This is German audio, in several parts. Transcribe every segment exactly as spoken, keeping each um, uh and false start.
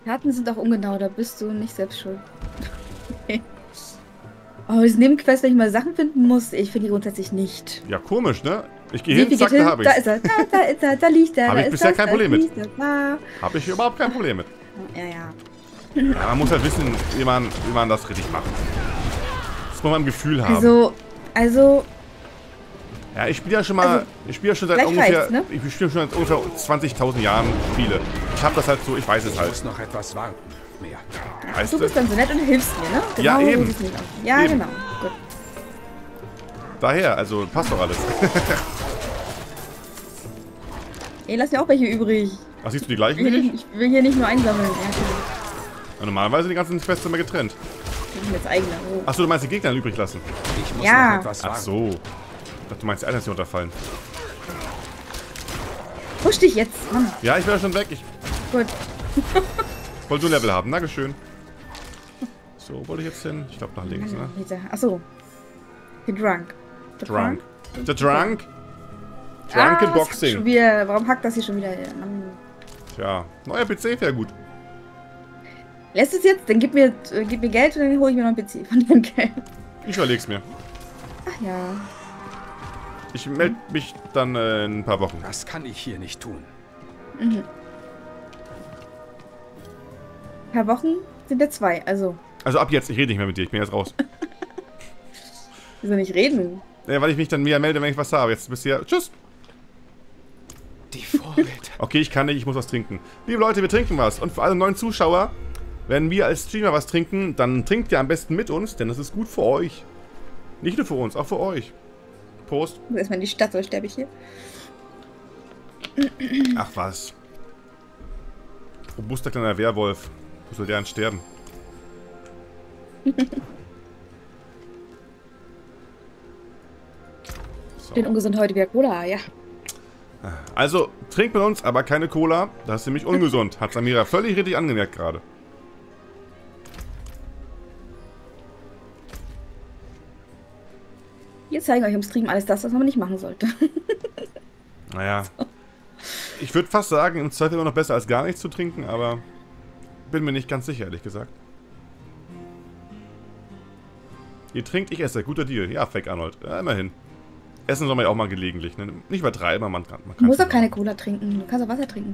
Karten sind auch ungenau, da bist du nicht selbst schuld. Okay. Oh, das Nebenquest, wenn ich mal Sachen finden muss, ich finde die grundsätzlich nicht. Ja, komisch, ne? Ich gehe Sieh, hin, zack, da habe da ich's. ist er, da, da ist er, da liegt er. Habe da ich ist bisher das, kein da Problem mit. liegt er, da. Habe ich überhaupt kein Problem mit. Ja, ja. Ja, man muss halt wissen, wie man, wie man das richtig macht. Das muss man im Gefühl haben. Also, also, Ja, ich spiele ja schon mal, also, ich spiele ja schon seit gleich ungefähr, reicht's, ne? ich spiele schon seit ungefähr zwanzigtausend Jahren Spiele. Ich habe das halt so, ich weiß es Ich halt. muss noch etwas warten. Mehr. Weißt du du? bist dann so nett und hilfst mir, ne? Genau, Ja, so eben. sieht's nicht aus. Ja, Eben. genau. Gut. Daher, also passt doch alles. Ey, lass mir auch welche übrig. Ach, siehst du die Ich gleichen will, wie nicht, ich? ich will hier nicht nur einsammeln. Ja, okay. Ja, normalerweise sind die ganzen Quests immer getrennt. Ich bin jetzt eigener. Oh. Achso, du meinst die Gegner übrig lassen? Ich muss Ja. noch etwas Ach warten. so. Ich dachte, du meinst die Items, die runterfallen. Push dich jetzt, Mann. Ja, ich wäre schon weg. Ich Gut. wollte nur Level haben. Na, schön. So, wo wollte ich jetzt hin? Ich glaube nach links, ne? Achso. Get drunk. The Drunk. The Drunk? Ah, Drunken was hackt Boxing. schon wieder, warum hackt das hier schon wieder? Mann. Tja, neuer P C wäre gut. Lässt es jetzt? Dann gib mir, äh, gib mir Geld und dann hole ich mir noch einen P C von dem Geld. Ich überleg's mir. Ach ja. Ich melde mich dann äh, in ein paar Wochen. Das kann ich hier nicht tun. Mhm. Ein paar Wochen sind ja zwei, also. Also ab jetzt, ich rede nicht mehr mit dir, ich bin jetzt raus. Wieso nicht reden? Ja, weil ich mich dann wieder melde, wenn ich was habe. Jetzt bist du ja... Tschüss! Die Vorräte. Okay, ich kann nicht, ich muss was trinken. Liebe Leute, wir trinken was. Und für alle neuen Zuschauer, wenn wir als Streamer was trinken, dann trinkt ihr am besten mit uns, denn das ist gut für euch. Nicht nur für uns, auch für euch. Prost. Ich muss erstmal in die Stadt, sonst sterbe ich hier. Ach was. Robuster kleiner Werwolf. Wo soll der denn sterben? So. Ich bin ungesund heute wieder Cola, ja. Also, trinkt mit uns, aber keine Cola. Das ist nämlich ungesund. Hat Samira völlig richtig angemerkt gerade. Wir zeigen euch im Stream alles das, was man nicht machen sollte. Naja. Ich würde fast sagen, im Zweifel immer noch besser als gar nichts zu trinken, aber bin mir nicht ganz sicher, ehrlich gesagt. Ihr trinkt, ich esse. Guter Deal. Ja, Fake Arnold. Ja, immerhin. Essen soll man ja auch mal gelegentlich. Ne? Nicht übertreiben, aber man kann. Man Du musst kann's doch keine Cola trinken. Du kannst auch Wasser trinken.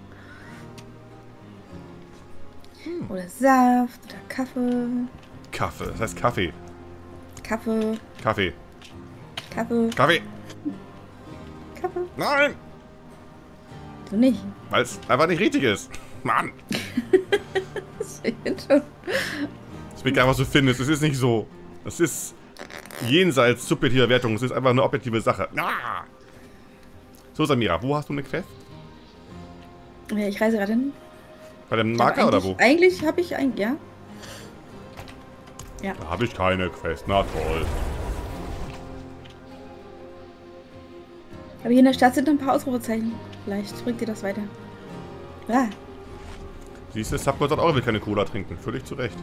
Hm. Oder Saft oder Kaffee. Kaffee. Das heißt Kaffee. Kaffee. Kaffee. Kaffee. Kaffee. Kaffee. Nein! Du nicht. Weil es einfach nicht richtig ist. Mann! Das ist schon. Das will ich einfach so findest. Es ist nicht so. Das ist jenseits subjektiver Wertung. Es ist einfach eine objektive Sache. Ah! So, Samira, wo hast du eine Quest? Ja, ich reise gerade hin. Bei dem Aber Marker oder wo? eigentlich- Eigentlich habe ich ein. Ja. Ja. Da habe ich keine Quest. Na toll. Aber hier in der Stadt sind noch ein paar Ausrufezeichen. Vielleicht bringt dir das weiter. Ah. Siehst du, Subgod hat auch, will keine Cola trinken. Völlig zu Recht.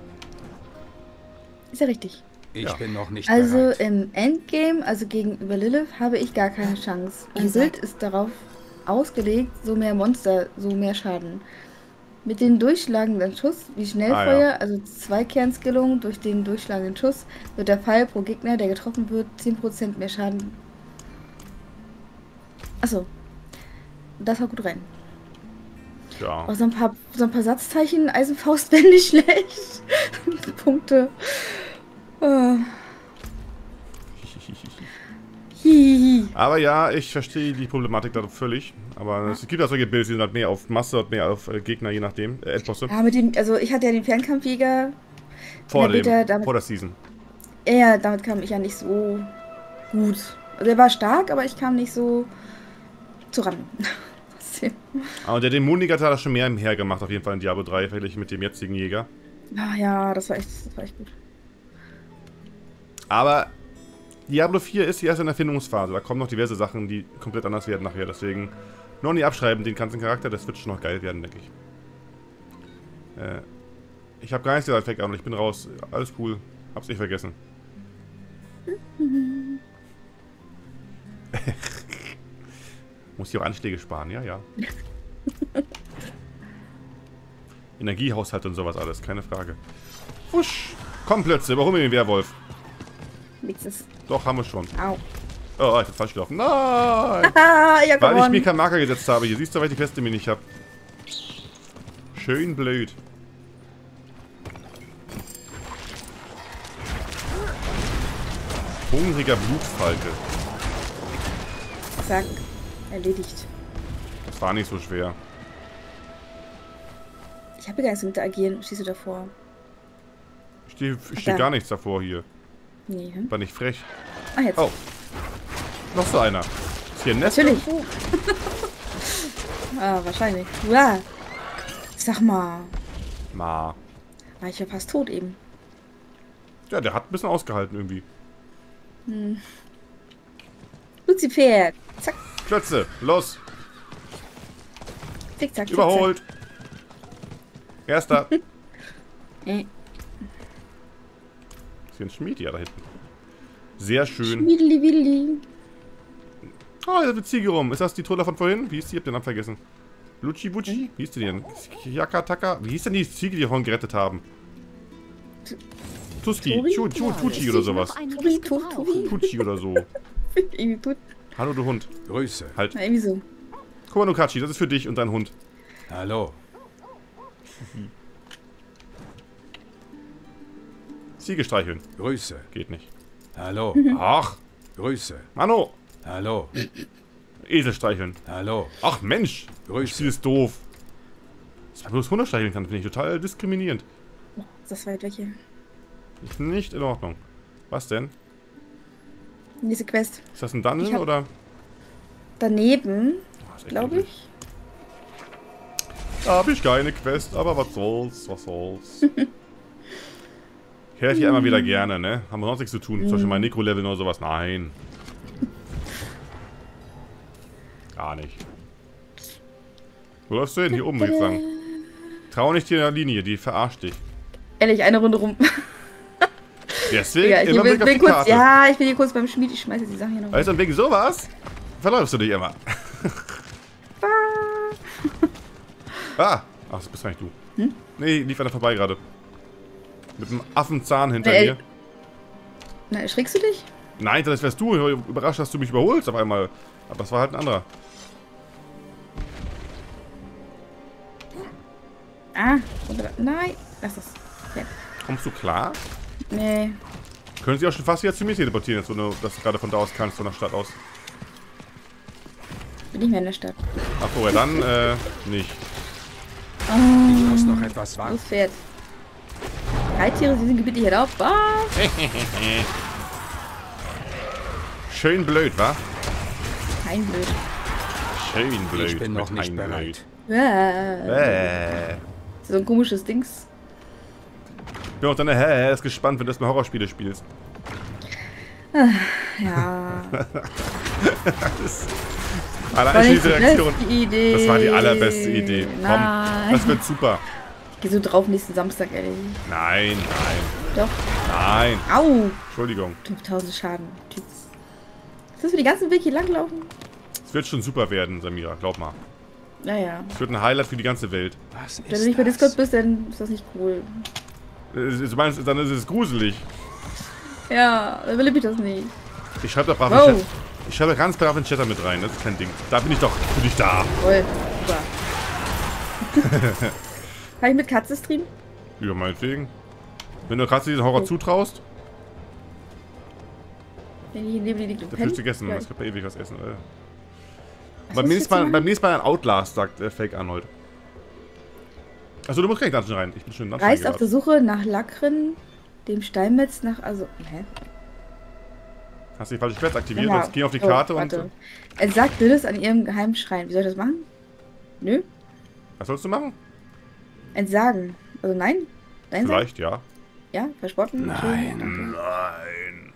Ist ja richtig. Ich Ja. bin noch nicht Also bereit. im Endgame, also gegenüber Lilith, habe ich gar keine Chance. Ihr Bild ist darauf ausgelegt, so mehr Monster, so mehr Schaden. Mit dem durchschlagenden Schuss, wie Schnellfeuer, Ah, ja. also Zweikernskillung durch den durchschlagenden Schuss, wird der Pfeil pro Gegner, der getroffen wird, zehn Prozent mehr Schaden. Achso. Das war gut rein. Ja. Auch so ein paar, so ein paar Satzzeichen, Eisenfaust wäre nicht schlecht. Punkte. Oh. Hihihi. Aber ja, ich verstehe die Problematik da völlig. Aber es gibt ja solche Builds, die sind halt mehr auf Masse und mehr auf äh, Gegner, je nachdem. Äh, Endbosse. Ja, mit dem, also ich hatte ja den Fernkampfjäger. Vor, in der dem, Beta, damit, vor der Season. ja, damit kam ich ja nicht so gut. Also er war stark, aber ich kam nicht so zuran. Aber der Dämoniker hat da schon mehr hergemacht, auf jeden Fall in Diablo drei, verglichen mit dem jetzigen Jäger. Ah ja, das war echt, das war echt gut. Aber Diablo vier ist erst in der Erfindungsphase. Da kommen noch diverse Sachen, die komplett anders werden nachher. Deswegen noch nie abschreiben, den ganzen Charakter. Das wird schon noch geil werden, denke ich. Äh, ich habe gar nichts gesagt, Fake Arnold. Ich bin raus. Alles cool. Hab's nicht vergessen. Muss hier auch Anschläge sparen, ja, ja. Energiehaushalt und sowas alles, keine Frage. Wusch! Komm, Plötze, überhol mir den Werwolf. Nix ist. Doch, haben wir schon. Au. Oh, ich hab falsch gelaufen. Nein! Haha, ja, Weil ich gewonnen. mir keinen Marker gesetzt habe. Hier siehst du, weil ich die Queste mir nicht hab. Schön blöd. Hungriger Blutfalke. Zack. Erledigt. Das war nicht so schwer. Ich habe gar nichts mit agieren. Schieße davor. Ich stehe Ach, steh da. gar nichts davor hier. Nee, hm? War nicht frech. Ah, jetzt. Oh. Noch so einer. Ist hier ein Nest? Natürlich. Ah, wahrscheinlich. Uah. Sag mal. Ma. War ich ja fast tot eben. Ja, der hat ein bisschen ausgehalten irgendwie. Hm. Lucifer. Zack. Klötze, los. Zick, zack, zick, Überholt. Erster. zack. Äh. Ist hier ein Schmied, ja, da hinten. Sehr schön. Schmiedeli, wiedeli. Oh, da wird Ziege rum. Ist das die Troller von vorhin? Wie hieß die? Ich hab den Namen vergessen. Luchi Bucci? Wie hieß die denn? Yakataka? Wie hieß denn die Ziege, die wir vorhin gerettet haben? Tuski. Tori? Chu- Chu- Tucci oder sowas. Tubi, tu, tubi. Tucci oder so. Irgendwie tut. Hallo, du Hund. Grüße. Halt. Na, irgendwie so. Guck mal, Nukachi, das ist für dich und dein Hund. Hallo. Ziege streicheln. Grüße. Geht nicht. Hallo. Ach, Grüße. Mano. Hallo. Esel streicheln. Hallo. Ach, Mensch. Grüße. Sie ist doof. Dass man bloß Hunde streicheln kann, finde ich total diskriminierend. Oh, ist das weit weg hier. Ist nicht in Ordnung. Was denn? Nächste Quest. Ist das ein Dungeon Ich hab- oder? Daneben, Oh, ist echt glaube eklig. ich. Da habe ich keine Quest, aber was soll's, was soll's. Ich helfe hier einmal wieder gerne, ne? Haben wir sonst nichts zu tun. Zum Beispiel mein Necro-Level oder sowas. Nein. Gar nicht. Wo läufst du hin? Hier oben, würde ich sagen. Trau nicht in der Linie, die verarscht dich. Ehrlich, eine Runde rum. Deswegen Egal, ich immer bin, Blick auf bin die kurz, Karte. ja, ich bin hier kurz beim Schmied. Ich schmeiße die Sachen hier noch. Weißt du, und wegen sowas verläufst du dich immer. Ah! Ach, das bist gar nicht du. Hm? Nee, lief einer vorbei gerade. Mit einem Affenzahn hinter Ey. mir. Na, erschrickst du dich? Nein, das wärst du. Überrascht, dass du mich überholst auf einmal. Aber das war halt ein anderer. Ah, oder, nein. Lass das. Okay. Kommst du klar? Nee. Können sie auch schon fast wieder zu mir teleportieren, jetzt, wo du das gerade von da aus kannst, von der Stadt aus. Bin nicht mehr in der Stadt. Ach so, ja dann, äh, nicht. Ich muss noch etwas warten. Los, Pferd. Reittiere, sie sind gebietig hier auf. Was? Schön blöd, wa? Kein Blöd. Schön blöd. Ich bin noch mit nicht ein bereit. Ah. Äh. So ein komisches Dings. Ich bin auch dann äh, ist gespannt, wenn du erstmal Horrorspiele spielst. Ja. Allein War schon nicht diese die Reaktion. beste Idee. Das war die allerbeste Idee. Komm, Nein. das wird super. Ich geh so drauf nächsten Samstag, ehrlich. Nein, nein, Doch. nein. Au. Entschuldigung. fünftausend Schaden. Tschüss. Ist das für die ganzen Weg hier langlaufen? Es wird schon super werden, Samira, glaub mal. Naja. Es wird ein Highlight für die ganze Welt. Was Wenn du ist nicht bei das? Discord bist, dann ist das nicht cool. Äh, Du meinst, dann ist es gruselig. Ja, dann will ich das nicht. Ich schreibe da brav Wow. in Chat. Ich schreibe da ganz brav in den Chatter mit rein, das ist kein Ding. Da bin ich doch für dich da. Toll. Super. Kann ich mit Katze streamen? Ja, meinetwegen. Wenn du gerade diesen Horror Oh. zutraust, Wenn ich neben dir liegt und dann pennt? fühlst du gegessen. Ja. Das wird bei ewig was essen. Äh. Was Beim hast du nächsten, jetzt Mal, gemacht? beim nächsten Mal ein Outlast, sagt äh, Fake Arnold. Achso, du musst gar nicht Dungeon rein. Ich bin schon in Dungeon Reist auf der reingegangen. Suche nach Lakren, dem Steinmetz nach... Also, hä? Hast du die falsche Quest aktiviert? Genau. Sonst geh auf die Oh, Karte und... warte. Entsagt Lilith an ihrem geheimen Schrein. Wie soll ich das machen? Nö. Was sollst du machen? Entsagen. Also nein? Nein sagen? Vielleicht, ja. Ja, verspotten? Nein. Schön, danke. Nein.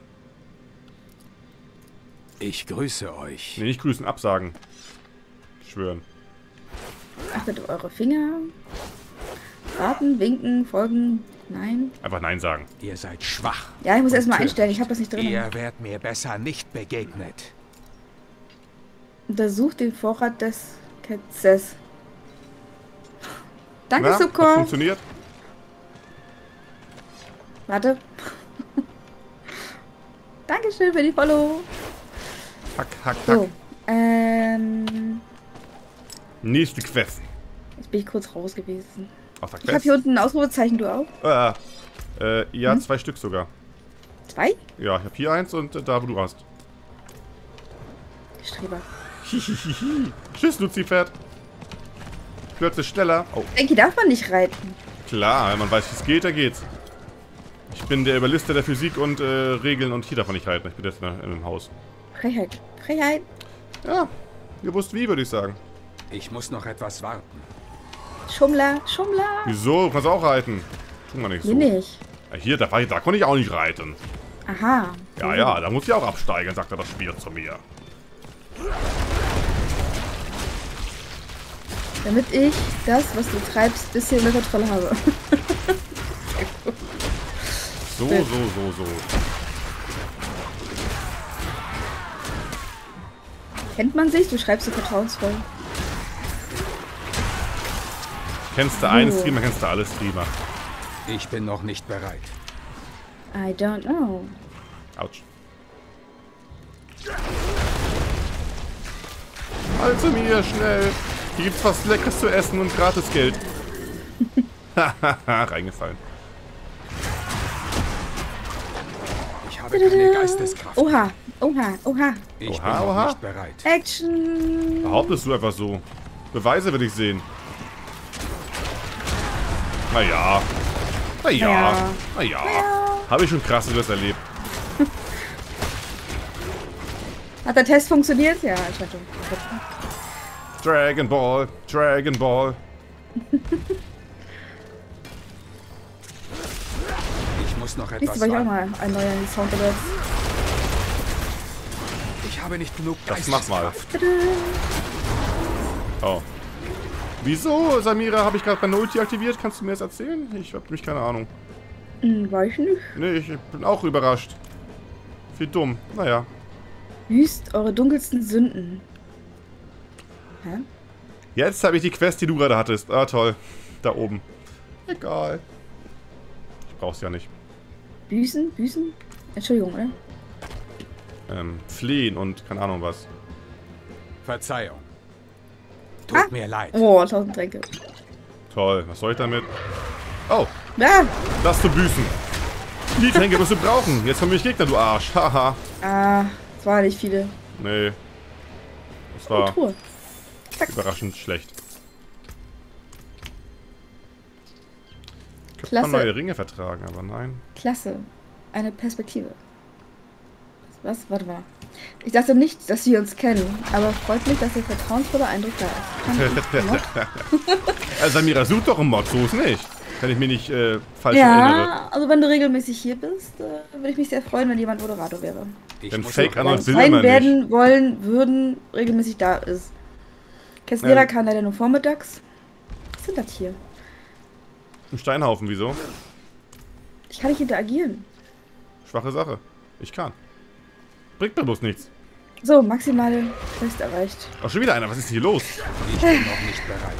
Ich grüße euch. Nee, nicht grüßen, absagen. Schwören. Achtet auf eure Finger. Warten, winken, folgen. Nein. Einfach Nein sagen. Ihr seid schwach. Ja, ich muss Und erstmal töricht. einstellen. Ich habe das nicht drin. Ihr werdet mir besser nicht begegnet. Untersucht den Vorrat des Ketzes. Danke, Na, hat Subkor. funktioniert? Warte. Dankeschön für die Follow. Hack, hack, hack. So. Ähm. Nächste Quest. Jetzt bin ich kurz raus gewesen. Auf der Ich habe Quest. hier unten ein Ausrufezeichen, du auch? Äh, äh, ja, Hm? zwei Stück sogar. Zwei? Ja, ich habe hier eins und äh, da, wo du hast. Streber. Hihihihi. Tschüss, Luzifert. Plötzlich schneller. Oh, Denke, darf man nicht reiten. klar, wenn man weiß, wie es geht, dann geht's. Ich bin der Überlister der Physik und äh, Regeln und hier darf man nicht reiten. Ich bin jetzt in, in einem Haus. Frechheit. Frechheit. Ja, gewusst wie, würde ich sagen. Ich muss noch etwas warten. Schummler. Schummler. Wieso? Du kannst auch reiten. Schon mal nicht so. Hier nicht. Ja, hier, da, war ich- da konnte ich auch nicht reiten. Aha. Ja, ja, da muss ich auch absteigen, sagt er das Spiel zu mir. Damit ich das, was du treibst, bisschen unter Kontrolle habe. So, so, so, so. Kennt man sich? Du schreibst so vertrauensvoll. Kennst du einen So. Streamer, kennst du alle Streamer. Ich bin noch nicht bereit. I don't know. Autsch. Also mir, schnell. Hier gibt's was Leckeres zu essen und gratis Geld. Hahaha, reingefallen. Ich habe keine Geisteskraft. Oha. Oha. Oha. Ich Oha, bin noch oha. nicht bereit. Action. Behauptest du einfach so. Beweise will ich sehen. Naja. Naja. Naja. Naja. Naja. Habe ich schon krasseres erlebt. Hat der Test funktioniert? Ja, anscheinend schon. Dragon Ball. Dragon Ball. Ich muss noch Nächstes etwas Mal ich auch warten. mal ein neuer Sound Alert. Ich habe nicht genug Das mach mal. Geisteskraft. Oh. Wieso, Samira, habe ich gerade meine Ulti aktiviert? Kannst du mir das erzählen? Ich habe nämlich keine Ahnung. Hm, weiß ich nicht. Nee, ich bin auch überrascht. Wie dumm. Naja. Büßt eure dunkelsten Sünden. Hä? Jetzt habe ich die Quest, die du gerade hattest. Ah, toll. Da oben. Egal. Ich brauch's ja nicht. Büßen? Büßen? Entschuldigung, oder? Ähm, flehen und keine Ahnung was. Verzeihung. Tut Ah. mir leid. Oh, tausend Tränke. Toll. Was soll ich damit? Oh, Ah! das zu büßen. Die Tränke musst du brauchen. Jetzt kommen mich Gegner, du Arsch. Haha. Ah, es waren nicht viele. Nee. Das Oh, war Truhe. überraschend schlecht. Könnte Klasse. man neue Ringe vertragen, aber nein. Klasse. Eine Perspektive. Was? Warte mal. Ich dachte nicht, dass wir uns kennen, aber freut mich, dass der vertrauensvolle Eindruck da ist. Kann ich Mod? Also Samira, such doch einen Mod, so ist nicht. Wenn ich mich nicht äh, falsch erinnere. Ja, also wenn du regelmäßig hier bist, äh, würde ich mich sehr freuen, wenn jemand Moderator wäre. Ich Denn muss Fake noch Arnold will Sein immer nicht. werden, wollen, würden, regelmäßig da ist. Kesslera Ja. kann leider nur vormittags. Was sind das hier? Ein Steinhaufen, wieso? Ich kann nicht interagieren. Schwache Sache. Ich kann. Bringt mir bloß nichts. So, maximale Quest erreicht. Ach, schon wieder einer. Was ist denn hier los? Ich bin noch nicht bereit.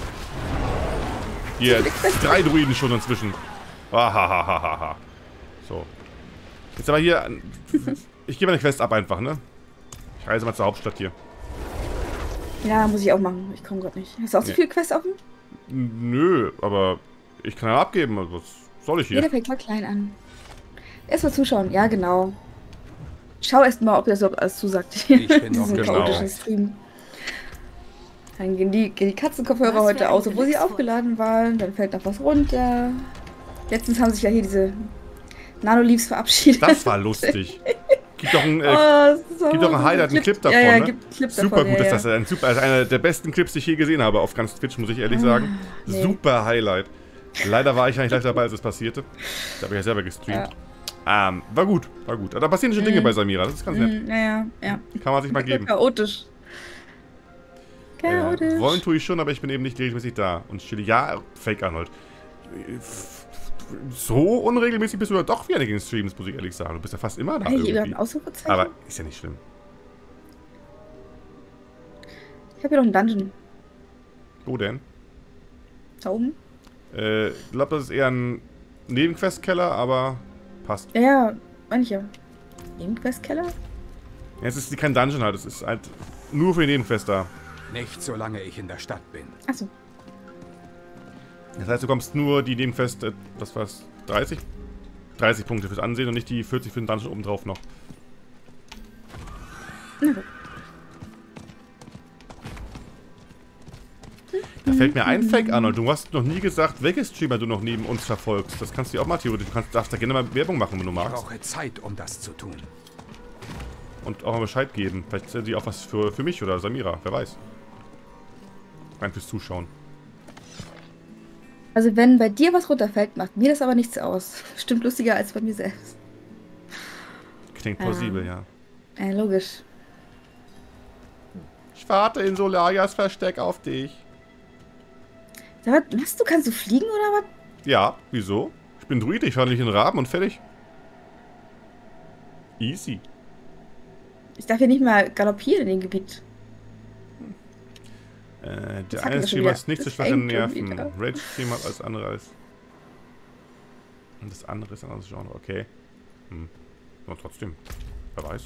Hier, drei Druiden schon inzwischen. Ahahaha. So. Jetzt aber hier... Ich gebe meine Quest ab einfach, ne? Ich reise mal zur Hauptstadt hier. Ja, muss ich auch machen. Ich komme gerade nicht. Hast du auch so Nee. viele Quests offen? N- Nö, aber ich kann ja abgeben. Also, was soll ich Jeder hier? fängt mal klein an. Erstmal zuschauen. Ja, genau. Schau erst mal, ob das überhaupt alles zusagt. Ich bin noch Diesen genau. chaotischen Stream. Dann gehen die, gehen die Katzenkopfhörer Was für heute ein aus, obwohl sie Glücksfall. aufgeladen waren. Dann fällt noch was runter. Letztens haben sich ja hier diese Nanoleaves verabschiedet. Das war lustig. Gibt doch ein, Oh, äh, das ist so gibt doch einen Highlight, einen Clip davon, ja, ja, ne? gibt einen Clip super davon, gut ja, ist ja. das. Ein super, also einer der besten Clips, die ich je gesehen habe auf ganz Twitch, muss ich ehrlich sagen. nee. Super Highlight. Leider war ich ja nicht live dabei, als es passierte. Da habe ich ja selber gestreamt. Ähm, war gut, war gut. Aber da passieren schon Dinge bei Samira, das ist ganz nett. Mm, ja, ja, ja. Kann man sich mal geben. Chaotisch. Chaotisch. Äh, wollen tue ich schon, aber ich bin eben nicht regelmäßig da. Und Chili, ja, Fake Arnold. So unregelmäßig bist du ja doch wieder nicht in Streams, muss ich ehrlich sagen. Du bist ja fast immer da Hey, hier irgendwie. ein Ausrufezeichen. Aber ist ja nicht schlimm. Ich habe hier noch einen Dungeon. Wo denn? Da oben. Äh, ich glaube, das ist eher ein Nebenquestkeller, aber passt. Ja, ja, meine ich ja. Nebenquestkeller? Ja, es ist kein Dungeon halt, es ist halt nur für die Nebenquest da. Nicht solange ich in der Stadt bin. Achso. Das heißt, du kommst nur die Nebenquest, äh, was war's, dreißig? dreißig Punkte fürs Ansehen und nicht die vierzig für den Dungeon obendrauf noch. Na gut. Da fällt mir ein Fake an, und du hast noch nie gesagt, welche Streamer du noch neben uns verfolgst. Das kannst du ja auch mal theoretisch. Du kannst, darfst da gerne mal Werbung machen, wenn du Ich magst. brauche Zeit, um das zu tun. Und auch mal Bescheid geben. Vielleicht sind die auch was für, für mich oder Samira, wer weiß. Rein fürs Zuschauen. Also wenn bei dir was runterfällt, macht mir das aber nichts aus. Stimmt lustiger als bei mir selbst. Klingt plausibel, ja. Ja, logisch. Ich warte in Solarias Versteck auf dich. Sag mal, was, du kannst du fliegen oder was? Ja, wieso? Ich bin Druide, ich fahre nicht in den Raben und fertig. Easy. Ich darf hier nicht mal galoppieren in dem Gebiet. Äh, Das der hatten eine wir schon Stream wieder. hat nicht so Das schwache fängt schon Nerven. wieder. Rage Stream hat als andere als. Und das andere ist ein anderes Genre, okay. Hm. Aber trotzdem. Wer weiß.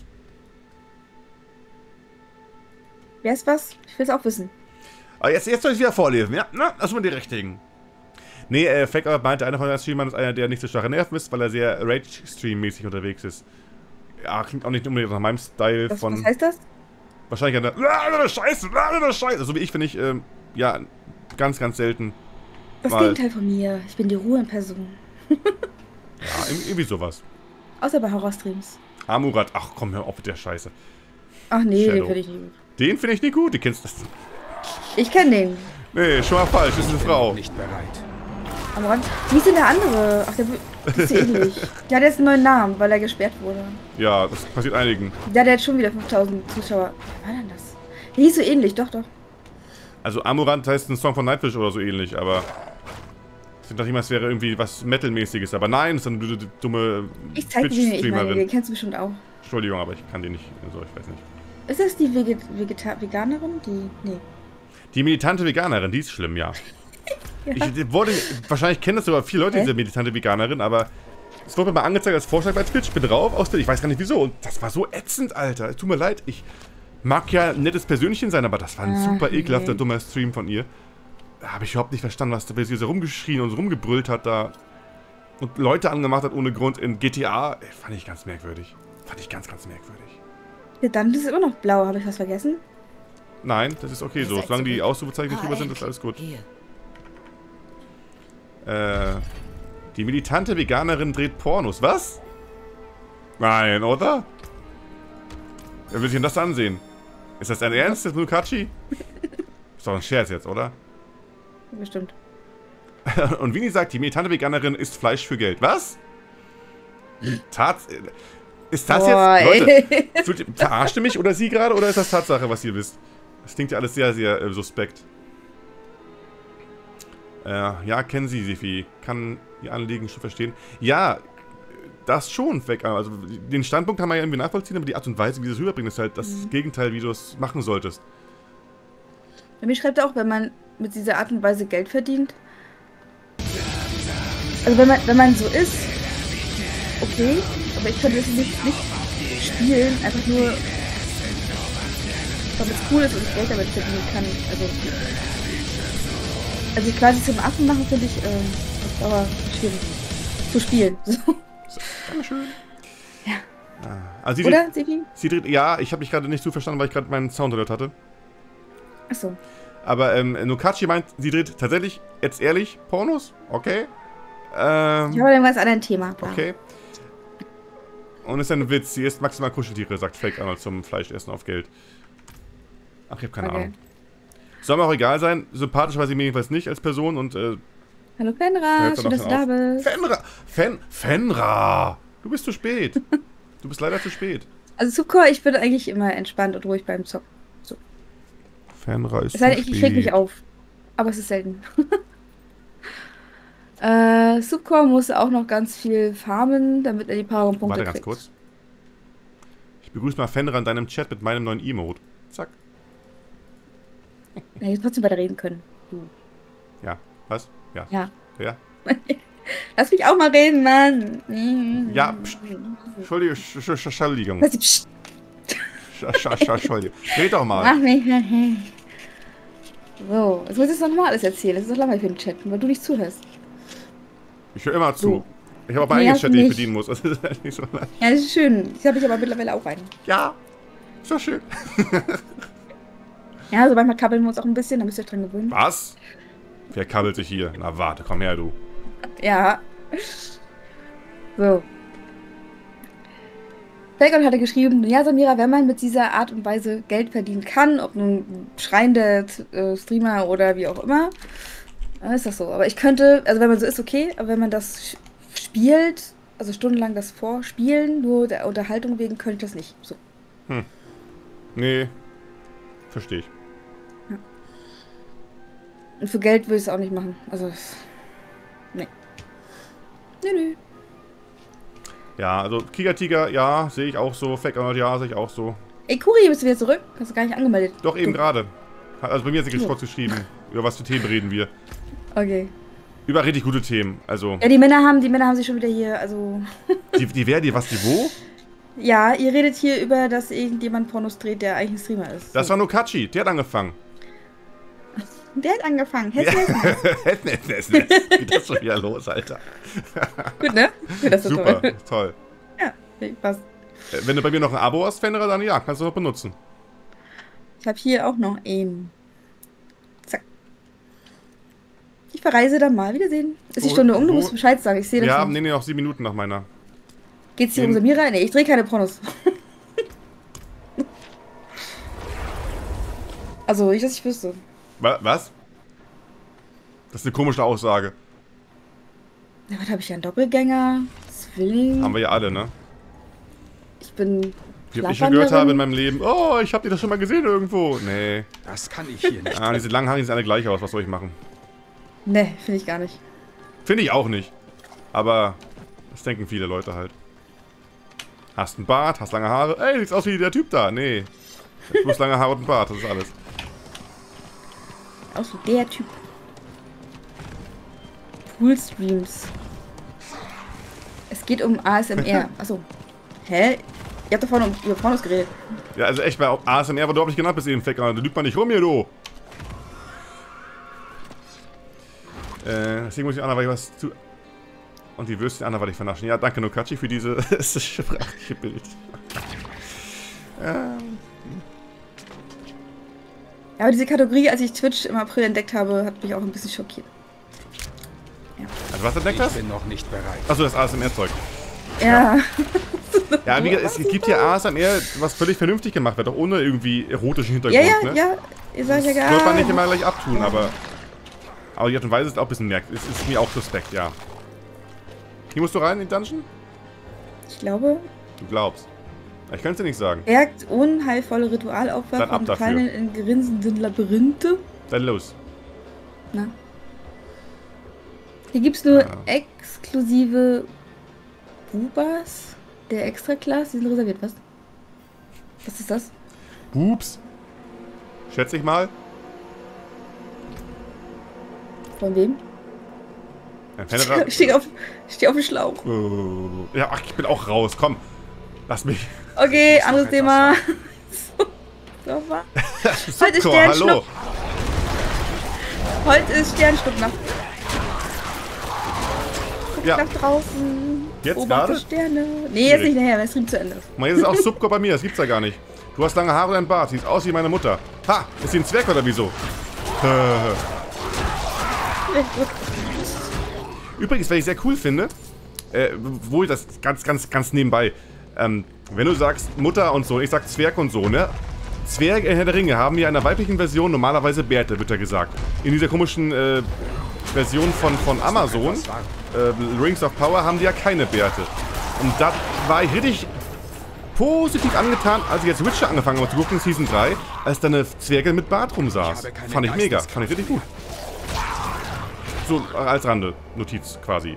Wer ist was? Ich will es auch wissen. Aber jetzt, jetzt soll ich wieder vorlesen, ja? Na, das sind die richtigen. Nee, äh, Faker meinte, einer von den Streamern ist einer, der nicht so schwache Nerven ist, weil er sehr Rage-Stream-mäßig unterwegs ist. Ja, klingt auch nicht unbedingt nach meinem Style Was, von. was heißt das? Wahrscheinlich eine. Ah, Scheiße, ah, Scheiße. So wie ich finde ich, ähm, ja, ganz, ganz selten. Das Mal- Gegenteil von mir. Ich bin die Ruhe in Person. Ja, irgendwie sowas. Außer bei Horrorstreams. Amurat, ach komm, hör auf mit der Scheiße. Ach nee, Shadow. den finde ich nicht gut. Den finde ich nicht gut, du kennst das. Ich kenne den. Nee, schon mal falsch, das ist eine Frau. Nicht bereit. Am Rand. Wie ist denn der andere? Ach, der der ist so ähnlich. Der hat jetzt einen neuen Namen, weil er gesperrt wurde. Ja, das passiert einigen. Der hat jetzt schon wieder fünftausend Zuschauer. Wer war denn das? Der hieß so ähnlich, doch, doch. Also Amurant heißt ein Song von Nightwish oder so ähnlich, aber. Ich dachte immer, es wäre irgendwie was Metal-mäßiges, aber nein, es ist eine du- du- dumme Ich zeig dir den, ich meine, Twitch-Streamerin. den kennst du bestimmt auch. Entschuldigung, aber ich kann die nicht, so, ich weiß nicht. Ist das die Veget Vegeta Veganerin? Die. Nee. Die militante Veganerin, die ist schlimm, ja. Ja. Ich wurde, wahrscheinlich kennen das sogar viele Leute, Hä? diese militante Veganerin, aber es wurde mir mal angezeigt als Vorschlag bei Twitch. Ich bin drauf, aus ich weiß gar nicht wieso. Und das war so ätzend, Alter. Es tut mir leid, ich mag ja ein nettes Persönchen sein, aber das war ein Ach, super nee. ekelhafter, dummer Stream von ihr. Da habe ich überhaupt nicht verstanden, was da sie so rumgeschrien und so rumgebrüllt hat da. Und Leute angemacht hat ohne Grund in G T A. Ey, fand ich ganz merkwürdig. Fand ich ganz, ganz merkwürdig. Der Dante ist immer noch blau, habe ich was vergessen? Nein, das ist okay so. seid Solange die zurück. Ausrufezeichen nicht Ah, drüber sind, ist endlich. alles gut. Hier. Äh, die militante Veganerin dreht Pornos. Was? Nein, oder? Wer will sich denn das ansehen? Ist das dein Ernst, das Nukachi? Ist doch ein Scherz jetzt, oder? Bestimmt. Und Vini sagt, die militante Veganerin isst Fleisch für Geld. Was? Tats... Ist das Boah, jetzt... Leute, ey. fühlt ihr- verarscht ihr mich oder sie gerade, oder ist das Tatsache, was ihr wisst? Das klingt ja alles sehr, sehr äh, suspekt. Äh, ja, kennen Sie, Sifi. Kann Ihr Anliegen schon verstehen. Ja, das schon weg. Also den Standpunkt kann man ja irgendwie nachvollziehen, aber die Art und Weise, wie sie es rüberbringen, ist halt das Mhm. Gegenteil, wie du es machen solltest. Bei mir schreibt er auch, wenn man mit dieser Art und Weise Geld verdient. Also wenn man, wenn man so ist, okay, aber ich könnte das nicht, nicht spielen, einfach nur, weil es cool ist und ich Geld damit verdienen kann. Also, also quasi zum Affen machen finde ich, äh, ist aber schwierig. Zu spielen. So. Dankeschön. Ja. Ah, also sie Oder, dreht, Sifi? sie dreht, ja, ich habe mich gerade nicht so verstanden, weil ich gerade meinen Sound gehört hatte. Achso. Aber ähm, Nukachi meint, sie dreht tatsächlich, jetzt ehrlich, Pornos? Okay. Ähm, Ich habe ein ganz anderes Thema. Bla. okay. Und ist ein Witz, sie isst maximal Kuscheltiere, sagt Fake Arnold zum Fleischessen auf Geld. Ach, ich habe keine Okay. Ahnung. Soll mir auch egal sein, sympathisch war sie mir jedenfalls nicht als Person und äh, Hallo Fenra, hört schön, dann dass auch du da schon bist. Fenra! Fen, Fenra! Du bist zu spät. Du bist leider zu spät. Also Subcore, ich bin eigentlich immer entspannt und ruhig beim Zocken. So. Fenra ist Es sei zu denn, spät. ich, ich reg mich auf. Aber es ist selten. äh, Subcore muss auch noch ganz viel farmen, damit er die Powerpunkte Warte kriegt. ganz kurz. Ich begrüße mal Fenra in deinem Chat mit meinem neuen Emote. Zack. Ja, jetzt trotzdem weiter reden können. Du. Ja. Was? Ja. Ja. Ja. Lass mich auch mal reden, Mann. Ja, pst. Entschuldigung, sch- sch- sch- Entschuldigung. Was, pst, Sch- sch- sch- Entschuldigung. Red doch mal. mach mich mal hin. So, jetzt muss ich es nochmal alles erzählen. Das ist doch langweilig für den Chat, weil du nicht zuhörst. Ich höre immer zu. So. Ich habe auch meinen Nee, eigenen hast Chat, du den ich nicht. bedienen muss. Das ist halt nicht so leicht. Ja, das ist schön. Das habe ich aber mittlerweile auch einen. Ja, ist doch schön. Ja, also manchmal kabbeln wir uns auch ein bisschen, da müsst ihr euch dran gewöhnen. Was? Wer kabbelt sich hier? Na warte, komm her, du. Ja. So. Felgon hatte geschrieben, ja, Samira, wenn man mit dieser Art und Weise Geld verdienen kann, ob nun schreiende äh, Streamer oder wie auch immer, dann ist das so. Aber ich könnte, also wenn man so ist, okay, aber wenn man das spielt, also stundenlang das vorspielen, nur der Unterhaltung wegen, könnte ich das nicht. So. Hm. Nee. Verstehe ich. Und für Geld würde ich es auch nicht machen. Also, es- nee. Nö, nö. Ja, also Kiga Tiger, ja, sehe ich auch so. Fake Arnold, ja, sehe ich auch so. Ey, Kuri, bist du wieder zurück? Hast du gar nicht angemeldet. Doch eben Du. gerade. Also bei mir hat sie Oh. kurz geschrieben. Über was für Themen reden wir? Okay. Über richtig gute Themen. Also, Ja, die Männer haben, die Männer haben sich schon wieder hier, also... die, die wer, die was, die wo? Ja, ihr redet hier über, dass irgendjemand Pornos dreht, der eigentlich ein Streamer ist. Das war Nokachi, der hat angefangen. Der hat angefangen. Hättest du das mal? Wie geht das schon wieder los, Alter? Gut, ne? Ja, das ist Super, toll. toll. Ja, passt. Äh, Wenn du bei mir noch ein Abo hast, Fenderer, dann ja, kannst du noch benutzen. Ich habe hier auch noch einen. Zack. Ich verreise dann mal. Wiedersehen. Ist die Wo- Stunde um? Du wo- musst Bescheid sagen. Ich sehe das Ja, nicht. nee, nee, noch sieben Minuten nach meiner. Geht's hier um in- Samira? Nee, ich drehe keine Pornos. Also, ich, dass ich wüsste. Wa- Was? Das ist eine komische Aussage. Ja, was habe ich ja? Einen Doppelgänger? Zwilling? Haben wir ja alle, ne? Ich bin. Wie oft ich schon gehört Schlafwandlerin. habe in meinem Leben, oh, ich hab die das schon mal gesehen irgendwo. Nee. Das kann ich hier nicht. Ah, diese langen Haare die sehen alle gleich aus, was soll ich machen? Nee, finde ich gar nicht. Finde ich auch nicht. Aber das denken viele Leute halt. Hast einen Bart, hast lange Haare. Ey, siehst aus wie der Typ da. Nee. Du hast lange Haare und einen Bart, das ist alles. Auch so der Typ. Poolstreams. Es geht um A S M R. Achso. Hä? Ihr habt doch vorhin um, über Pornos geredet. Ja, also echt, bei A S M R wurde überhaupt nicht genannt bis eben, Faker. Du lügt mal nicht rum hier, du. Äh, deswegen muss ich Anna, weil ich was zu... Und die Würstchen Anna, weil ich vernaschen. Ja, danke Nokachi für dieses sprachliche Bild. ähm, Ja, aber diese Kategorie, als ich Twitch im April entdeckt habe, hat mich auch ein bisschen schockiert. also was entdeckt Ich hast? bin noch nicht bereit. Achso, das A S M R-Zeug. Ja. Ja, wie gesagt, es gibt hier A S M R, was völlig vernünftig gemacht wird, auch ohne irgendwie erotischen Hintergrund, Ja, ja, ne? ja. Ihr sagt ja Das gar wird man nicht immer gleich abtun, aber... Aber die Art und Weise ist auch ein bisschen merkwürdig. Es ist mir auch suspekt, ja. Hier musst du rein in den Dungeon? Ich glaube, Du glaubst. Ich kann es dir nicht sagen. Bergt unheilvolle Ritualopfer Dann ab von dafür. Fallen in grinsenden Labyrinthe. Dann los. Na. Hier gibt's nur Ja. exklusive Bubas der Extra-Class. Die sind reserviert, was? Was ist das? Boobs. Schätze ich mal. Von wem? Ein Ich Fenderer. stehe auf, ich steh auf dem Schlauch. Oh. Ja, ach, ich bin auch raus. Komm. Lass mich. Okay, muss noch anderes etwas Thema. so, so, was? Heute ist Super, Sternschnupp. hallo. Heute ist Sternschnuppnacht. Guck Ja. nach draußen. Jetzt Beobachte gerade? Sterne. Nee, jetzt nicht nachher, wenn das Stream zu Ende ist. Guck mal, jetzt ist auch Subco bei mir. Das gibt's ja gar nicht. Du hast lange Haare und ein Bart. Siehst aus wie meine Mutter. Ha! Ist sie ein Zwerg oder wieso? Äh. Übrigens, was ich sehr cool finde, äh, wohl das ganz, ganz, ganz nebenbei, ähm, wenn du sagst Mutter und so, ich sag Zwerg und so, ne? Zwerge in Herr der Ringe haben ja in der weiblichen Version normalerweise Bärte, wird ja gesagt. In dieser komischen äh, Version von, von Amazon, äh, Rings of Power, haben die ja keine Bärte. Und da war ich richtig positiv angetan, als ich jetzt Witcher angefangen habe zu gucken, Season drei, als da eine Zwerge mit Bart rumsaß. Ich habe keine Fand ich mega, Geisteskraft. fand ich richtig gut. So als Rande, Notiz quasi. Ne?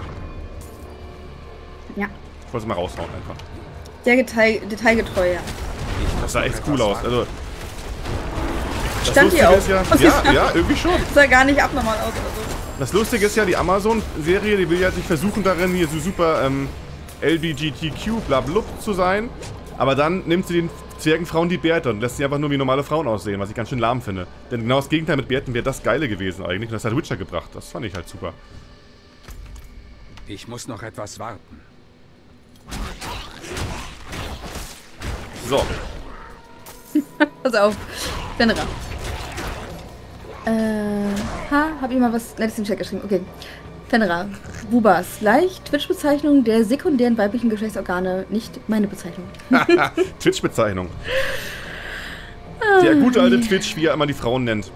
Ja, Ich wollte es mal raushauen einfach. sehr detail, detailgetreu, ja. Das sah echt cool aus. Also, das Stand hier Lustige auch. ist ja, ja, ja, irgendwie schon. Das sah gar nicht abnormal aus oder so. Das Lustige ist ja, die Amazon-Serie, die will ja sich versuchen darin, hier so super ähm, L G B T Q blablub zu sein. Aber dann nimmt sie den Zwergenfrauen die Bärte und lässt sie einfach nur wie normale Frauen aussehen, was ich ganz schön lahm finde. Denn genau das Gegenteil mit Bärten wäre das Geile gewesen eigentlich. Und das hat Witcher gebracht. Das fand ich halt super. Ich muss noch etwas warten. So. Pass auf. Fenrir. Äh, ha, hab ich mal was Nettes im Chat geschrieben. Okay. Fenrir. Bubas. Leicht. Twitch-Bezeichnung der sekundären weiblichen Geschlechtsorgane. Nicht meine Bezeichnung. Twitch-Bezeichnung. Der gute alte Twitch, wie er immer die Frauen nennt.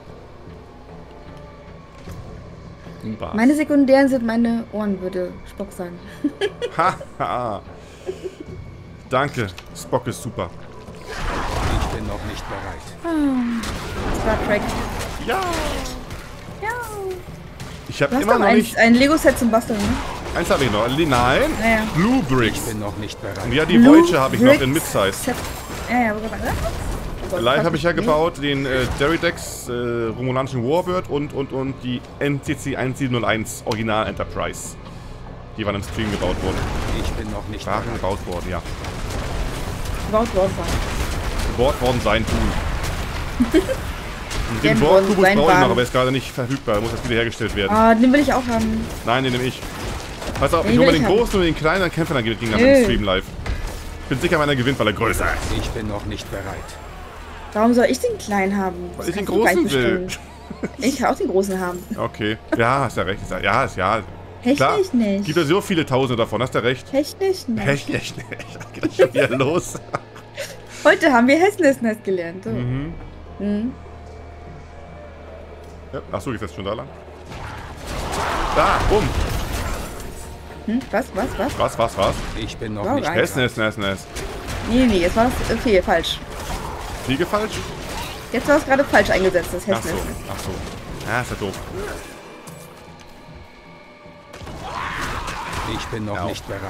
Bubas. Meine sekundären sind meine Ohren, würde Spock sagen. Haha. Danke. Spock ist super. Ich bin noch nicht bereit. Ah, Star Trek. Ja. Ja. Ich habe Du hast immer doch noch ein, nicht... ein Lego-Set zum Basteln, ne? Eins habe ich noch. Nein. Ja, ja. Blue Ich Bricks. bin noch nicht bereit. Und ja, die Blue Voyager habe ich noch in Bricks Midsize. Set. Ja, ja, warte mal. Oh Gott, Live fuck habe ich ja mich. gebaut, den äh, Deridex, äh, Romulanischen Warbird und, und, und die N C C siebzehn null eins Original Enterprise. Die waren im Stream gebaut worden. Ich bin noch nicht Waren bereit. gebaut worden, ja. Gebaut worden sein. Gebaut worden sein tun. Und den Gen worden Bordkubus sein brauche ich noch, waren. aber er ist gerade nicht verfügbar. Muss das wieder hergestellt werden. Ah, den will ich auch haben. Nein, den nehme ich. Pass auf, Den ich hole mal will den ich großen und den kleinen, dann kämpfen wir dann gegen Nö. im Stream live. Ich bin sicher, meiner gewinnt, weil er größer ist. Ich bin noch nicht bereit. Warum soll ich den kleinen haben? Das Weil ich den kannst du gar großen nicht will. bestimmen. Ich kann auch den großen haben. Okay. Ja, hast ja recht. Ja, ist ja. Klar. Technisch nicht. Gibt ja so viele Tausende davon, hast du recht. Technisch nicht. Echt, echt, echt. Geht das schon wieder los? Heute haben wir Hässlichkeit gelernt. So. Mhm. Mhm. Ja. Achso, geht's jetzt schon da lang? Da, bumm. Hm? Was, was, was? Was, was, was? Ich bin noch Wow, nicht rein. Ness, bereit. Ness, Ness, Ness. Nee, nee, jetzt war das okay, falsch. Fliege falsch? Jetzt war es gerade falsch eingesetzt, das Ach so, Hässlichkeit. ach so. Ja, ist ja doof. Ich bin noch Ja. nicht bereit.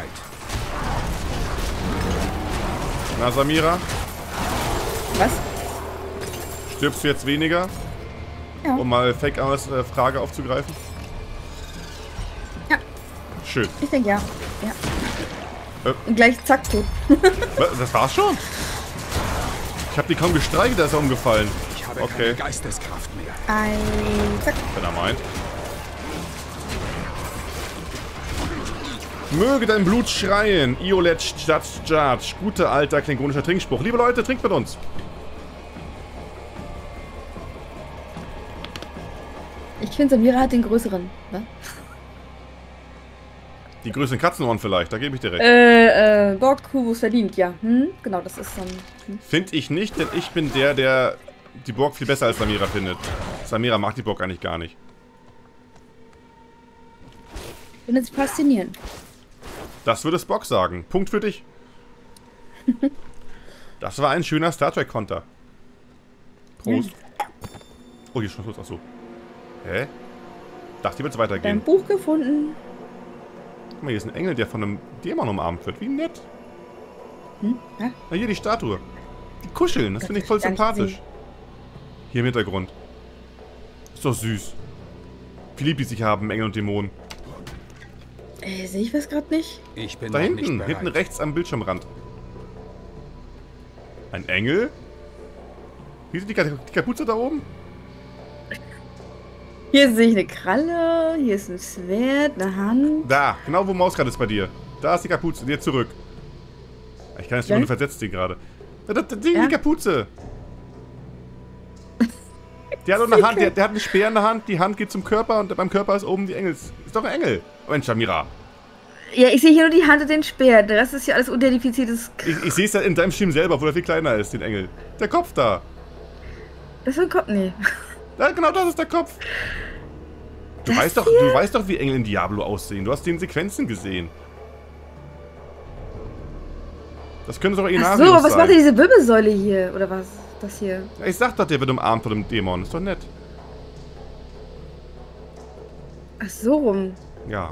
Na, Samira, Was? stirbst du jetzt weniger? Ja. Um mal Fake Amas äh, Frage aufzugreifen? Ja. Schön. Ich denke ja. Ja. Äh. Und gleich zack, tot. Was, das war's schon? Ich hab die kaum gestreichelt, da ist er umgefallen. Ich habe Okay. keine Geisteskraft mehr. Ein zack. Wenn er meint. Möge dein Blut schreien. Iolet statt Judge. Guter alter klingonischer Trinkspruch. Liebe Leute, trinkt mit uns. Ich finde, Samira hat den größeren. Was? Die größten Katzenohren vielleicht, da gebe ich dir recht. Äh, äh, Borg-Kubus verdient, ja. Hm? Genau, das ist dann. Hm? Finde ich nicht, denn ich bin der, der die Borg viel besser als Samira findet. Samira mag die Borg eigentlich gar nicht. Findet sie faszinierend. Das würde Spock sagen. Punkt für dich. Das war ein schöner Star Trek-Konter. Prost. Oh, hier ist schon Schluss. Achso. Hä? Dachte, hier wird es Dein weitergehen. Buch gefunden. Guck mal, hier ist ein Engel, der von einem Dämon umarmt wird. Wie nett. Hm? Ja? Na, hier die Statue. Die kuscheln, das Das finde ich hab voll ich gar nicht sympathisch. gesehen. Hier im Hintergrund. Ist doch süß. Wie lieb die sich haben, Engel und Dämonen. Äh, sehe ich was gerade nicht? Ich bin Da noch hinten, nicht bereit. hinten rechts am Bildschirmrand. Ein Engel? Wie ist die, Ka die Kapuze da oben? Hier sehe ich eine Kralle, hier ist ein Schwert, eine Hand. Da, genau wo Maus gerade ist bei dir. Da ist die Kapuze, jetzt zurück. Ich kann jetzt Ja? nur versetzt den gerade. Da, da, da, die, Ja? die Kapuze. Der hat doch eine Hand, der, der hat einen Speer in der Hand, die Hand geht zum Körper und beim Körper ist oben die Engels. Ist doch ein Engel. Mensch, Samira. Ja, ich sehe hier nur die Hand und den Speer. Der Rest ist ja alles unidentifiziertes. K Ich, ich sehe es ja in deinem Stream selber, obwohl er viel kleiner ist, den Engel. Der Kopf da. Das ist ein Kopf. Nee. Da, genau das ist der Kopf. Du Das weißt doch, hier? du weißt doch, wie Engel in Diablo aussehen. Du hast die in Sequenzen gesehen. Das könnte doch Ach Inarius so, was sein. macht denn diese Wirbelsäule hier? Oder was? Das hier. Ja, ich sag doch, der wird umarmt von dem Dämon. Ist doch nett. Ach so rum. Ja.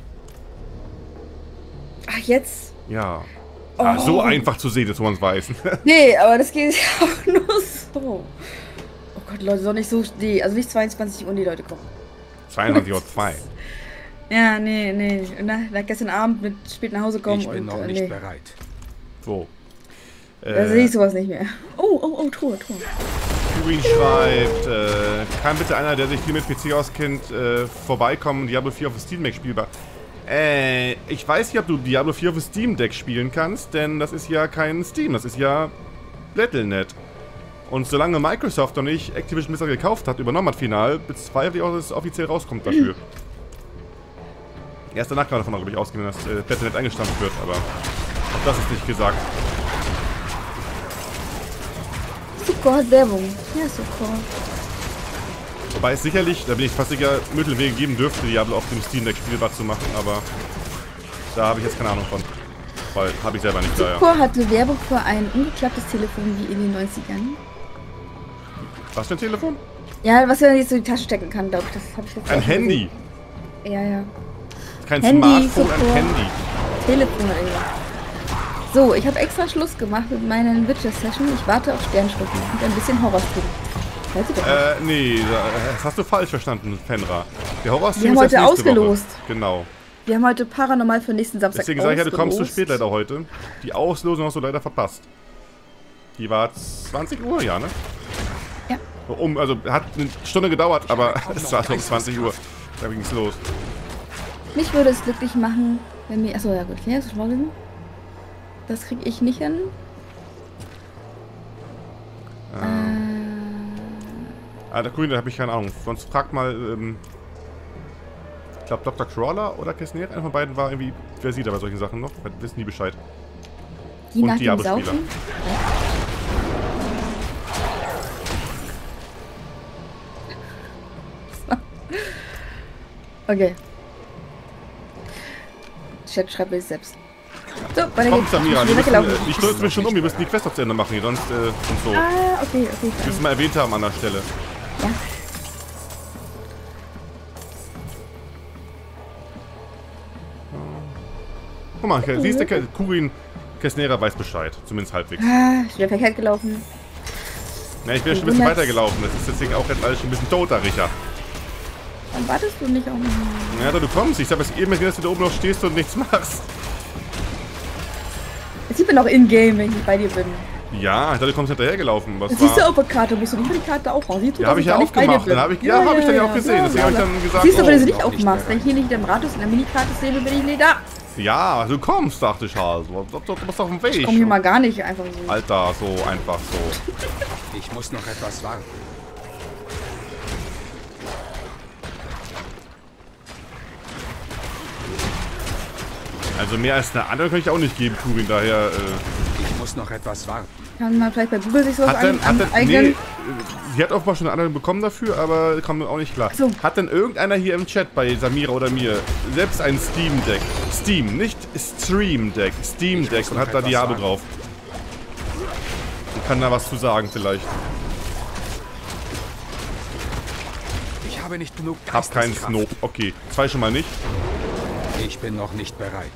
Ach, jetzt? Ja. Ah, so Oh. einfach zu sehen ist, wo man es weiß. Nee, aber das geht ja auch nur so. Oh Gott, Leute, doch nicht so. Nee, also nicht zweiundzwanzig Uhr, die Leute kommen. zweiundzwanzig Uhr zwei. Ja, nee, nee. Na, na, gestern Abend mit spät nach Hause kommen Ich bin und noch äh, nicht nee. bereit. So. Da sehe ich sowas nicht mehr. Oh, oh, oh, Truhe, Truhe. Green schreibt, äh, kann bitte einer, der sich viel mit P C auskennt, äh, vorbeikommen, Diablo vier auf dem Steam Deck spielbar? Äh, ich weiß nicht, ob du Diablo vier auf dem Steam Deck spielen kannst, denn das ist ja kein Steam, das ist ja Battle Punkt net. Und solange Microsoft noch nicht Activision Blizzard gekauft hat, übernommen hat final, bezweifle ich auch, dass es offiziell rauskommt dafür. Erst danach kann man davon, glaube ich, ausgehen, dass äh, Battle Punkt net eingestampft wird, aber auch das ist nicht gesagt. Zucker hat Werbung. Ja, Zucker. Wobei es sicherlich, da bin ich fast sicher, Mittelwege geben dürfte, Diablo auf dem Steam Deck spielbar zu machen, aber da habe ich jetzt keine Ahnung von. Weil, habe ich selber nicht da, ja. Zucker hatte Werbung für ein umgeklapptes Telefon wie in den neunzigern. Was für ein Telefon? Ja, was er jetzt so in die Tasche stecken kann, glaube ich. Das habe ich jetzt Ein auch schon Handy. gesehen. Ja, ja. Kein Handy, Smartphone, ein Support. Handy. Telefon, Alter. So, ich habe extra Schluss gemacht mit meinen Witcher-Session. Ich warte auf Sternschnuppen und ein bisschen Horrorstream. Weißt du doch nicht. Äh, nee, das hast du falsch verstanden, Fenra. Der Horrorstream Wir haben ist erst heute nächste ausgelost. Woche. Genau. Wir haben heute Paranormal für nächsten Samstag Deswegen sage ich ja, du kommst zu ausgelost. spät leider heute. Die Auslosung hast du leider verpasst. Die war zwanzig Uhr, ja, ne? Ja. Um, also hat eine Stunde gedauert, aber es war um zwanzig Uhr. Da ging es los. Mich würde es glücklich machen, wenn wir... Achso, ja gut, okay, das ist schon mal. Das kriege ich nicht hin. Ah. Ah, der Grüne, da habe ich keine Ahnung. Sonst fragt mal, ähm, ich glaube Doktor Crawler oder Kesner. Einer von beiden war irgendwie versiert bei solchen Sachen noch. Wissen die Bescheid. Die Und nach dem Diablo-Spieler. Saufen. Okay. Chat schreibt mir selbst. So, weiter Komm, geht's. Samira, Ich wir bin müssen, weggelaufen. äh, die Stunde ist mir schon um. Wir müssen die Quest noch zu Ende machen hier, sonst äh, und so. Ah, okay, okay. Wir müssen mal erwähnt haben an der Stelle. Ja. Guck mal, siehst du, Ke- Kurin Kesnera weiß Bescheid. Zumindest halbwegs. Ah, ich bin verkehrt gelaufen. Na, ich bin schon ein bisschen weitergelaufen. Das ist deswegen auch jetzt alles schon ein bisschen toter, Richard. Dann wartest du nicht auf mich. Ja, da du kommst. Ich habe es eben gesehen, dass du da oben noch stehst und nichts machst. Jetzt sieht man auch in-game, wenn ich bei dir bin. Ja, ich dachte, du kommst hinterhergelaufen. Was Das siehst du war? auf der Karte, musst du nicht die Karte aufmachen. Siehst du, Ja, dass habe ich ja gar nicht bei dir aufgemacht. bin? Dann hab ich, ja, habe ich dann ja auch gesehen. Deswegen habe ich dann gesagt, Siehst du, wenn du sie oh, nicht noch nicht aufmachst. bereit. Wenn ich hier nicht im Radius in der Minikarte sehe, bin ich nicht da. ja, du kommst, dachte ich halt. Du, du, du bist auf dem Weg. Ich komm hier mal gar nicht einfach so. Alter, so einfach so. Ich muss noch etwas warten. Also mehr als eine andere kann ich auch nicht geben, Kurin. Daher, äh, Ich muss noch etwas warten. Kann man vielleicht bei Google sich sowas Hat denn, an, hat denn, aneignen? nee, äh, sie hat offenbar schon eine andere bekommen dafür, aber kommt mir auch nicht klar. So. Hat denn irgendeiner hier im Chat bei Samira oder mir selbst ein Steam Deck? Steam, nicht Stream Deck, Steam Ich Deck muss und noch hat da etwas Diablo sagen. drauf? Ich kann da was zu sagen vielleicht. Ich habe nicht genug Hab keinen Geisteskraft. Snob. Okay, zwei schon mal nicht. Ich bin noch nicht bereit.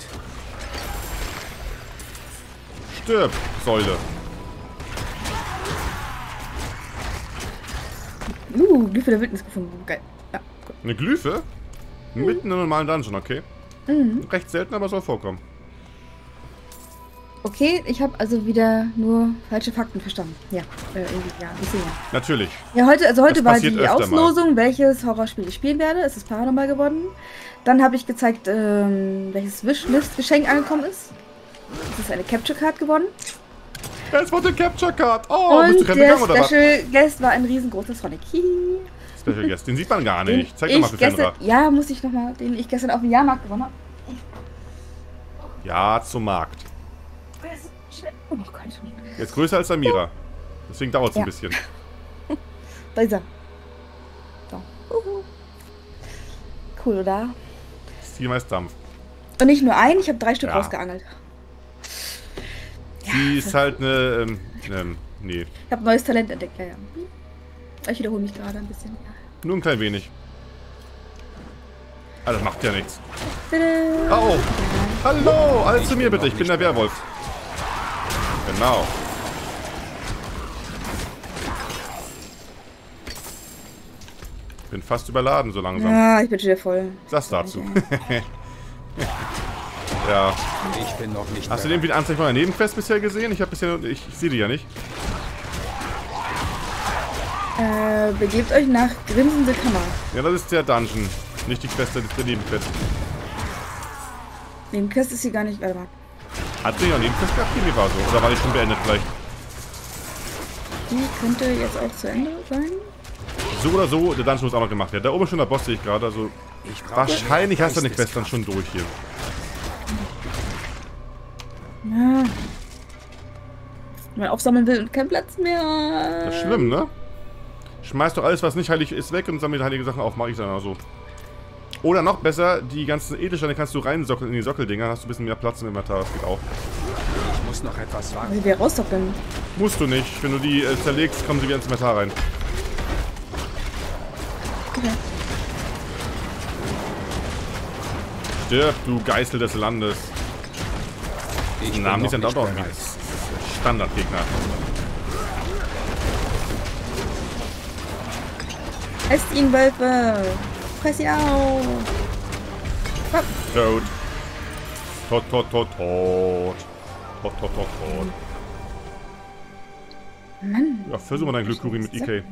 Stirb, Säule. Uh, Glyphe der Wildnis gefunden. Geil. Ja, gut. Eine Glyphe? Mitten in einem normalen Dungeon, okay. Mhm. Recht selten, aber soll vorkommen. Okay, ich habe also wieder nur falsche Fakten verstanden. Ja, äh, irgendwie, ja, ich sehe ja. Natürlich. Ja, heute, also heute Das war passiert die öfter mal. Auslosung, welches Horrorspiel ich spielen werde. Es ist Paranormal geworden. Dann habe ich gezeigt, ähm, welches Wishlist-Geschenk angekommen ist. Es ist eine Capture Card geworden. Es wurde eine Capture Card. Oh, bist du Und gerade der gegangen oder was? Special Guest war ein riesengroßer Sonic. Hihi. Special Guest, den sieht man gar Den nicht. Zeig doch mal für ich gestern, Fenra. ja, muss ich nochmal, den ich gestern auf dem Jahrmarkt gewonnen habe. Ja, zum Markt. Oh Gott. Jetzt größer als Samira. Deswegen dauert es Ja. ein bisschen. Da ist er. So. Uhu. Cool, oder? Zieh meist Dampf. Und nicht nur ein, ich habe drei Stück Ja. rausgeangelt. Die ist halt eine, ähm, ähm, nee. Ich habe neues Talent entdeckt, ja, ja. Ich wiederhole mich gerade ein bisschen. Ja. Nur ein klein wenig. Ah, das macht ja nichts. Tada. Oh, hallo, alles zu mir bitte, ich bin der Werwolf. Genau. Bin fast überladen so langsam. Ja, ich bin schon wieder voll. Das dazu. Ja. Ich bin noch nicht Hast du bereit. irgendwie eine Anzeige von der Nebenquest bisher gesehen? Ich habe bisher... Ich, ich sehe die ja nicht. Äh, begebt euch nach Grinsende Kammer. Ja, das ist der Dungeon. Nicht die Quest, das ist der Nebenquest. Nebenquest ist hier gar nicht. Warte mal. Hat sie ja Nebenquest gehabt? Die war so. Oder war die schon beendet vielleicht? Die könnte jetzt auch zu Ende sein. So oder so, der Dungeon muss auch noch gemacht werden. Da oben ist schon der Boss, sehe ich gerade. Also Ich brauche wahrscheinlich hast du eine Geisteskraft. Quest dann schon durch hier. Ja. Wenn man aufsammeln will und kein Platz mehr. Das ist schlimm, ne? Schmeiß doch alles, was nicht heilig ist, weg und sammle heilige Sachen auf. Mach ich dann auch so. Oder noch besser, die ganzen Edelsteine kannst du reinsockeln in die Sockeldinger. Hast du ein bisschen mehr Platz im Inventar. Das geht auch. Ich muss noch etwas warten. Also wir rausdoppeln. Musst du nicht. Wenn du die äh, zerlegst, kommen sie wieder ins Inventar rein. Okay. Stirb, du Geißel des Landes. Ich Die Namen, die sind auch noch bereit. Standardgegner. Esst ihn, Wölfe! Fress ihn auf! Hopp. Tot. Tot, tot, tot, tot. Tot, tot, tot, tot. Mann. Ja, versuch mal dein Glück, Kuri, mit I K.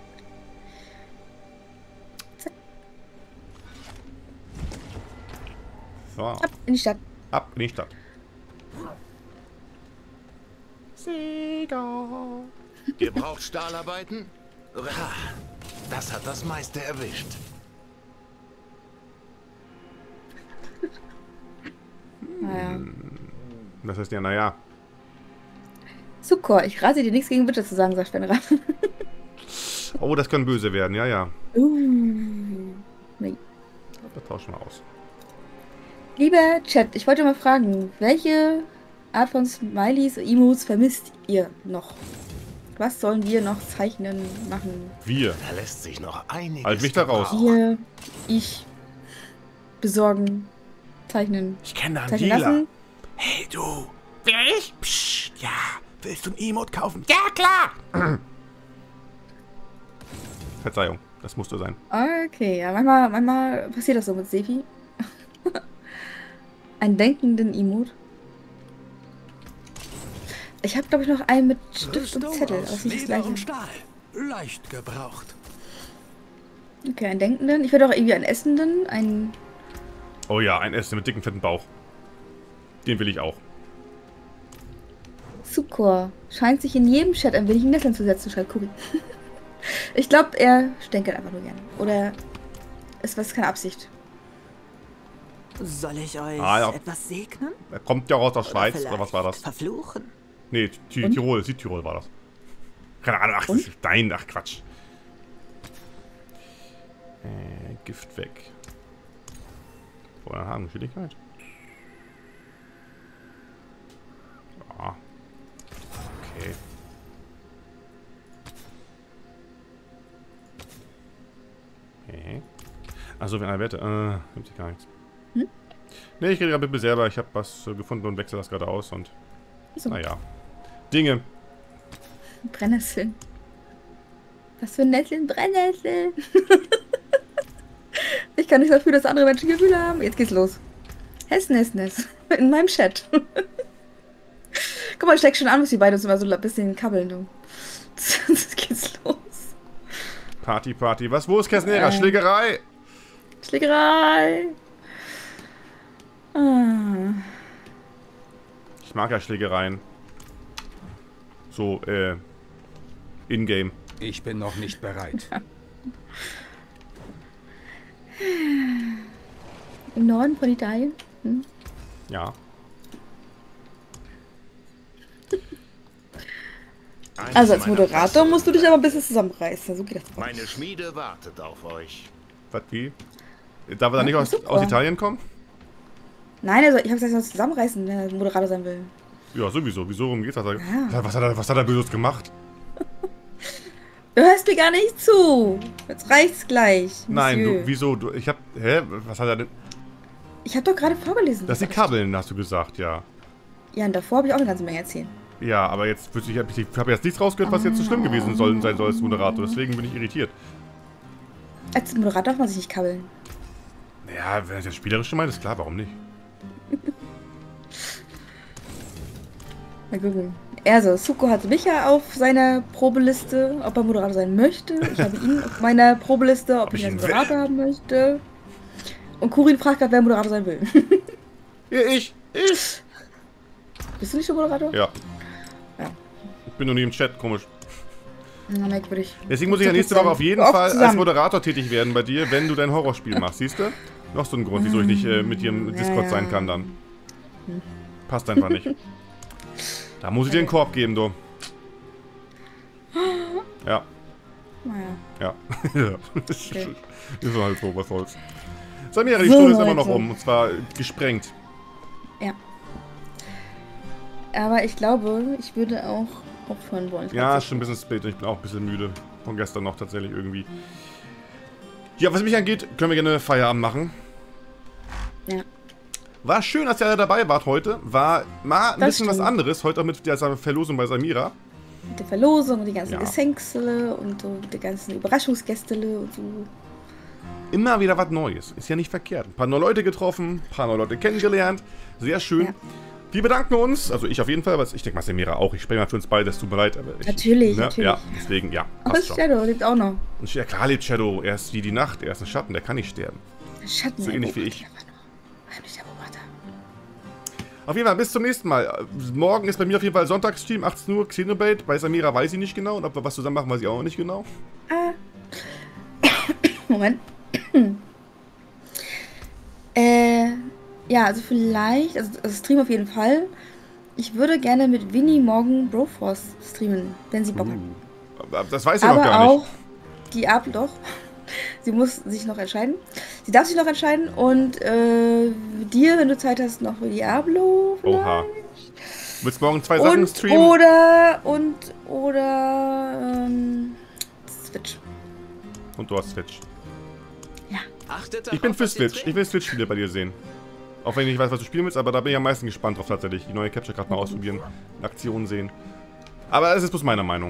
So, Ab in die Stadt. ab in die Stadt. Sieger. Ihr braucht Stahlarbeiten? Ha, das hat das meiste erwischt. Naja. Das heißt ja, naja. Sukor, ich rate dir nichts gegen Bitte zu sagen, sagt Fenrir. Oh, das kann böse werden, ja, ja. uh. Nee. Das tauschen wir aus. Lieber Chat, ich wollte mal fragen, welche Art von Smileys und Emotes vermisst ihr noch? Was sollen wir noch zeichnen, machen? Wir. Da lässt sich noch einiges Halt mich da raus. gebrauchen. Wir, ich, besorgen, zeichnen, Ich kenne zeichnen Angela. lassen. Hey du. Wer ich? Psst, ja. Willst du ein Emote kaufen? Ja, klar. Verzeihung, das musste sein. Okay, ja, manchmal, manchmal passiert das so mit Sefi. Einen denkenden Emote. Ich habe, glaube ich, noch einen mit Stift und Zettel. Aber das ist nicht das gleiche. Stahl. Leicht gebraucht. Okay, einen denkenden. Ich würde auch irgendwie einen essenden. Einen. Oh ja, ein Essen mit dicken, fetten Bauch. Den will ich auch. Sukor scheint sich in jedem Chat ein wenig in Nesseln zu setzen, schreibt Kuri. Ich glaube, er stänkert einfach nur gerne. Oder es war keine Absicht. Soll ich euch Ah, ja. etwas segnen? Er kommt ja auch aus der Schweiz, vielleicht oder was war das? verfluchen? Nee, Ti- Und? Tirol, Südtirol war das. Keine Ahnung, ach, das ist dein, ach Quatsch. Äh, Gift weg. Vorher Hagenschwierigkeit. Ja. Okay. Okay. Achso, wenn eine Wette. Äh, gibt sich gar nichts. Hm? Ne, ich rede gerade mit mir selber. Ich habe was äh, gefunden und wechsle das gerade aus und. So, Naja. Dinge. Brennnesseln. Was für Nesseln? Brennnesseln. Ich kann nicht dafür, dass andere Menschen Gefühle haben. Jetzt geht's los. Hessen, Hessen, Hessen. In meinem Chat. Guck mal, ich steck schon an, muss die beiden uns immer so ein bisschen kabbeln. Du. Jetzt geht's los. Party, Party. Was? Wo ist Kesnera? Ähm. Schlägerei! Schlägerei. Ah. Ich mag ja Schlägereien. So, äh. In-game. Ich bin noch nicht bereit. Im Norden von Italien. Hm? Ja. Eines Also als meiner Moderator Fässer- musst du dich aber ein bisschen zusammenreißen. So geht das. Meine Schmiede wartet auf euch. Was, wie? Darf er da nicht Ja, aus, super. aus Italien kommen? Nein, also ich habe gesagt, er soll zusammenreißen, wenn er Moderator sein will. Ja, sowieso. Wieso rum geht's? Hat er, Ja. was, hat er, was hat er Böses gemacht? Du hörst mir gar nicht zu. Jetzt reicht's gleich. Nein, Monsieur. du, wieso? Du, ich hab. Hä? Was hat er denn? Ich habe doch gerade vorgelesen. Das sind die Kabeln, hast du gesagt, ja. Ja, und davor habe ich auch eine ganze Menge erzählt. Ja, aber jetzt ich habe hab jetzt nichts rausgehört, was jetzt so schlimm gewesen soll, sein soll als Moderator. Deswegen bin ich irritiert. Als Moderator darf man sich nicht kabbeln. Ja, wenn das spielerisch gemeint ist, klar, warum nicht? Mal gucken. Also, Suko hatte mich ja auf seiner Probeliste, ob er Moderator sein möchte. Ich habe ihn auf meiner Probeliste, ob, ob ich ihn als Moderator haben möchte. Und Kurin fragt gerade, wer Moderator sein will. Ja, ich. Ich. Bist du nicht der Moderator? Ja. Ja. Ich bin noch nie im Chat, komisch. Na, merkwürdig. Deswegen muss ich ja nächste Woche auf jeden Fall als Moderator tätig werden bei dir, wenn du dein Horrorspiel machst, siehst du? Noch so ein Grund, wieso ich nicht äh, mit dir im Discord ja, ja. sein kann dann. Passt einfach nicht. Da muss ich dir einen Korb geben, du. Ja. Naja. Ja. Ist halt so, was soll's. Samira, die Stunde ist immer noch um, und zwar gesprengt. Ja. Aber ich glaube, ich würde auch aufhören wollen. Ja, ist schon ein bisschen spät. Ich bin auch ein bisschen müde. Von gestern noch tatsächlich irgendwie. Ja, was mich angeht, können wir gerne Feierabend machen. Ja. War schön, dass ihr alle dabei wart heute. War mal ein das bisschen stimmt. was anderes. Heute auch mit der Verlosung bei Samira. Mit der Verlosung und die ganzen ja. Geschenksele und so die ganzen Überraschungsgästele und so. Immer wieder was Neues. Ist ja nicht verkehrt. Ein paar neue Leute getroffen, ein paar neue Leute kennengelernt. Sehr schön. Ja. Wir bedanken uns, also ich auf jeden Fall, aber ich denke mal Samira auch. Ich spreche mal für uns beide, es tut mir leid. Aber ich, natürlich, ne? natürlich. Ja, deswegen, ja. Aber Shadow lebt auch noch. Und ja, klar lebt Shadow. Er ist wie die Nacht, er ist ein Schatten, der kann nicht sterben. Schatten, so ähnlich wie ich. Nicht der Beobachter. Auf jeden Fall, bis zum nächsten Mal. Morgen ist bei mir auf jeden Fall Sonntagsstream, achtzehn Uhr, Xenobait. Bei Samira weiß ich nicht genau. Und ob wir was zusammen machen, weiß ich auch nicht genau. Ah. Moment. äh, ja, also vielleicht, also, also Stream auf jeden Fall. Ich würde gerne mit Winnie morgen Broforce streamen, wenn sie Bock uh, hat. Das weiß ich Aber noch gar nicht. auch die Ab doch. Sie muss sich noch entscheiden. Sie darf sich noch entscheiden und äh, dir, wenn du Zeit hast, noch für Diablo vielleicht. Oha. Willst du morgen zwei Sachen und, streamen? Oder, und, oder, ähm, Switch. Und du hast Switch. Ja. Ich bin für Switch. Ich will Switch-Spiele bei dir sehen. Auch wenn ich nicht weiß, was du spielen willst, aber da bin ich am meisten gespannt drauf tatsächlich. Die neue Capture gerade mal ausprobieren, in Aktion sehen. Aber es ist bloß meine Meinung.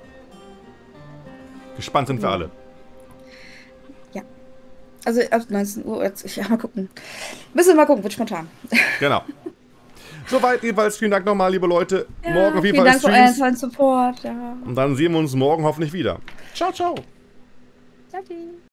Gespannt sind wir alle. Ja. Also ab neunzehn Uhr, ja, mal gucken. Müssen wir mal gucken, wird spontan. Genau. Soweit jeweils. Vielen Dank nochmal, liebe Leute. Ja, morgen auf jeden Fall Fall Streams. Vielen Dank für euren tollen Support. Ja. Und dann sehen wir uns morgen hoffentlich wieder. Ciao, ciao. Ciao.